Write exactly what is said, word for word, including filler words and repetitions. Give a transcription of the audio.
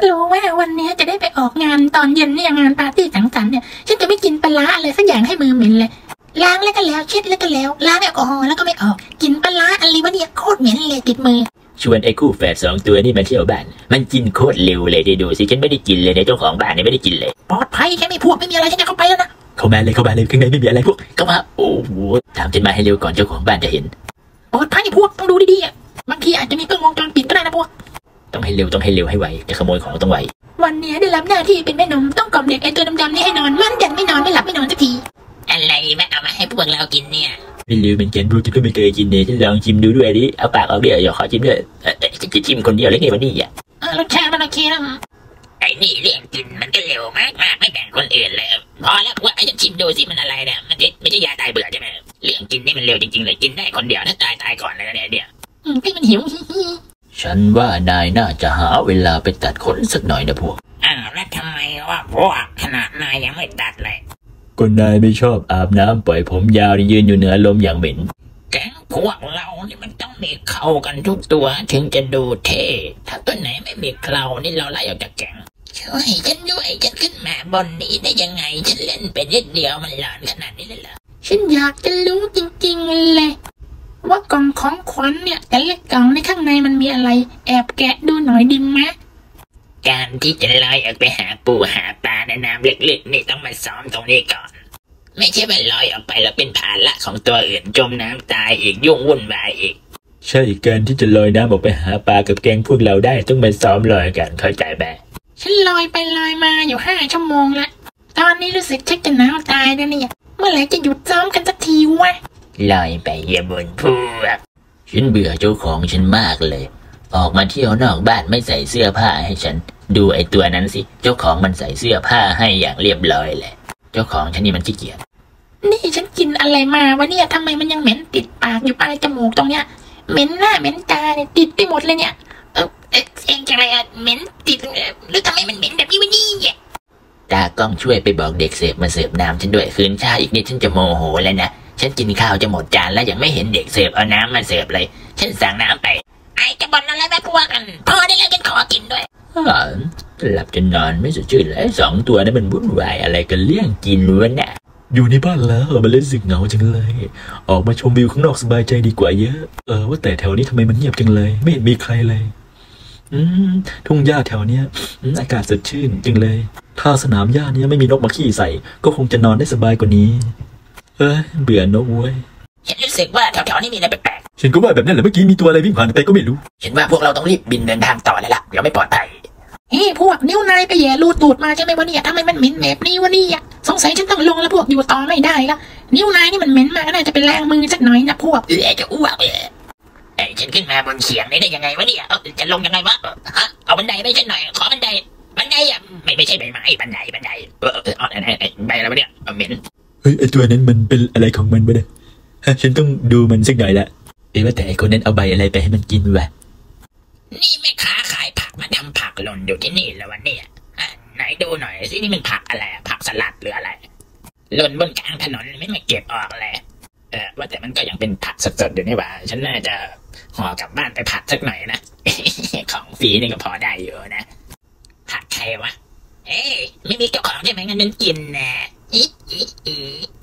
รู้ว่าวันนี้จะได้ไปออกงานตอนเย็นเนี่ยงานปาร์ตี้สังสรรค์เนี่ยฉันจะไม่กินปลาอะไรสักอย่างให้มือเหม็นเลยล้างแล้วก็แล้วเช็ดแล้วก็แล้วล้างแอลกอฮอล์แล้วก็ไม่ออกกินปลาอะไรวะเนี่ยโคตรเหม็นเลยติดมือชวนไอ้คู่แฝดสองตัวนี่มาเที่ยวบ้านมันกินโคตรเร็วเลยดูสิฉันไม่ได้กินเลยในเจ้าของบ้านนี่ไม่ได้กินเลยปลอดภัยแค่ไม่พวกไม่มีอะไรฉันจะเข้าไปแล้วนะเข้ามาเลยเข้ามาเลยข้างในไม่มีอะไรพวกเข้ามาโอ้โหตามฉันมาให้เร็วก่อนเจ้าของบ้านจะเห็นปลอดภัยพวกต้องดูดีๆอ่ะบางทีอาจจะมีกล้องวงจรปิดก็ได้นะพวกต้องให้เร็วต้องให้เร็วให้ไวจะขโมยของต้องไววันนี้ได้รับหน้าที่เป็นแม่นมต้องกล่อมเด็กไอ้ตัวดำๆนี่ให้นอนมันยังไม่นอนไม่หลับไม่นอนสักทีอะไรแม่เอามาให้พวกเรากินเนี่ยไม่รู้เป็นแกนพวกฉันก็ไม่เคยกินเนี่ยฉันลองชิมดูด้วยดิเอาปากเอาเดี๋ยวอย่าขอชิมด้วยจะจะชิมคนเดียวเลยไงวันนี้อ่ะรสชาติมันโอเคนะไอ้นี่เรื่องกินมันก็เร็วมากมากไม่แบ่งคนอื่นเลยพอแล้วว่าไอ้จะชิมดูสิมันอะไรเนี่ยมันไม่ใช่ยาตายเบื่อใช่ไหมเรื่องกินนี่มันเร็วจริงๆเลยกินได้คนเดียวถ้าตายตายก่อนเลยนะเนี่ยอืมพี่มันหิวฉันว่านายน่าจะหาเวลาไปตัดขนสักหน่อยนะพวกอ้าวแล้วทำไมว่าพวกขนาดนายยังไม่ตัดเลยก็นายไม่ชอบอาบน้ำปล่อยผมยาวยืนอยู่เหนือลมอย่างเหม็นแก๊งพวกเรานี่มันต้องมีเข่ากันทุกตัวถึงจะดูเท่ถ้าตัวไหนไม่มีเข่านี่เราไล่ออกจากแก๊งช่วยฉันด้วยฉันขึ้นมาบนนี้ได้ยังไงฉันเล่นเป็นนิดเดียวมันหลอนขนาดนี้เลยเหรอฉันอยากจะรู้จริงๆเลยว่ากล่องของขวัญเนี่ยแต่ละกล่องในข้างในมันมีอะไรแอบแกะดูหน่อยดิมะการที่จะลอยออกไปหาปูหาปลาในน้ำลึกๆนี่ต้องมาซ้อมตรงนี้ก่อนไม่ใช่ว่าลอยออกไปแล้วเป็นภาระของตัวอื่นจมน้ำตายอีกยุ่งวุ่นวายอีกใช่การที่จะลอยน้ำออกไปหาปลากับแกงพวกเราได้ต้องมาซ้อมลอยกันเข้าใจไหมฉันลอยไปลอยมาอยู่ห้าชั่วโมงละตอนนี้รู้สึกชักจะหนาวตายแล้วเนี่ยเมื่อไหร่จะหยุดซ้อมกันสักทีวะลอยไปอย่าบ่นพวกฉันเบื่อเจ้าของฉันมากเลยออกมาเที่ยวนอกบ้านไม่ใส่เสื้อผ้าให้ฉันดูไอ้ตัวนั้นสิเจ้าของมันใส่เสื้อผ้าให้อย่างเรียบร้อยเลยเจ้าของฉันนี่มันขี้เกียจนี่ฉันกินอะไรมาวะเนี่ยทำไมมันยังเหม็นติดปากอยู่ปลายจมูกตรงเนี้ยเหม็นหน้าเหม็นตาเนี่ยติดไปหมดเลยเนี่ยเออเองจะอะไรอะเหม็นติดหรือทำไมมันเหม็นแบบนี้วะนี่ตากล้องช่วยไปบอกเด็กเสิร์ฟมาเสิร์ฟน้ำฉันด้วยคืนช้าอีกนิดฉันจะโมโหแล้วนะฉันกินข้าวจะหมดจานแล้วยังไม่เห็นเด็กเสิร์ฟเอาน้ำมาเสิร์ฟเลยฉันสั่งน้ำไปไอ้จะบ่นอะไรแม่พวกกันพอได้แล้วฉันขอกินด้วยหลับจนนอนไม่สดชื่นเลยสองตัวนั้นมันวุ่นวายอะไรกันเรื่องกินวะเนี่ยอยู่ในบ้านแล้วมันเล่นสึกเหงาจังเลยออกมาชมวิวข้างนอกสบายใจดีกว่าเยอะเออว่าแต่แถวนี้ทำไมมันเงียบจังเลยไม่เห็นมีใครเลยอืมทุ่งหญ้าแถวเนี้ยอากาศสดชื่นจังเลยถ้าสนามหญ้านี้ไม่มีนกมาขี้ใส่ก็คงจะนอนได้สบายกว่านี้เอ้ยเบื่อนกเว้ยฉันรู้สึกว่าแถวๆนี้มีอะไรแปลกๆฉันก็ว่าแบบนั้นแหละเมื่อกี้มีตัวอะไรวิ่งผ่านไปก็ไม่รู้ฉันว่าพวกเราต้องรีบบินเดินทางต่อเลยล่ะเดี๋ยวไม่ปลอดภัยเฮ้พวกนิ้วนายไปแย่รูตูดมาใช่ไหมวะเนี่ยทำไมมันเหม็นแบบนี้วะเนี่ยสงสัยฉันต้องลงแล้วพวกอยู่ต่อไม่ได้ละนิ้วนายนี่มันเหม็นมากน่าจะเป็นแรงมือสักหน่อยนะพวกเออจะอ้วกเลยไอ้ฉันขึ้นมาบนเขียงนี้ได้ยังไงวะเนี่ยจะลงยังไงวะฮะเอาบันไดไม่ใช่หน่อยขอบันไดบันไดอ่ะไม่ไม่ใช่ใบไม้บันไดบันไดเออเออไอ้ไอ้ใบอะไรวะเนี่ยเหม็นเฮ้ยไอ้ตัวนั้นมันเป็นอะไรของมันวะเนี่ยฮะฉันต้องดูมันสักหน่อยละเอ๊ะว่าแต่ไอ้คนนั้นเอาใบอะไรไปให้มันกินวะนี่แม่ค้าขายผักมาทำผักหล่นอยู่ที่นี่แล้ววันนี้ไหนดูหน่อยสินี่มันผักอะไรผักสลัดหรืออะไรหล่นบนกลางถนนไม่มาเก็บออกเลยเออว่าแต่มันก็ยังเป็นผักสดๆอยู่นี่หว่าฉันน่าจะห่อกลับบ้านไปผัดสักหน่อยนะ ของฟรีนี่ก็พอได้อยู่นะผักใครวะเอ้ยไม่มีเจ้าของใช่ไหมงั้นมันกินนะอีอีอี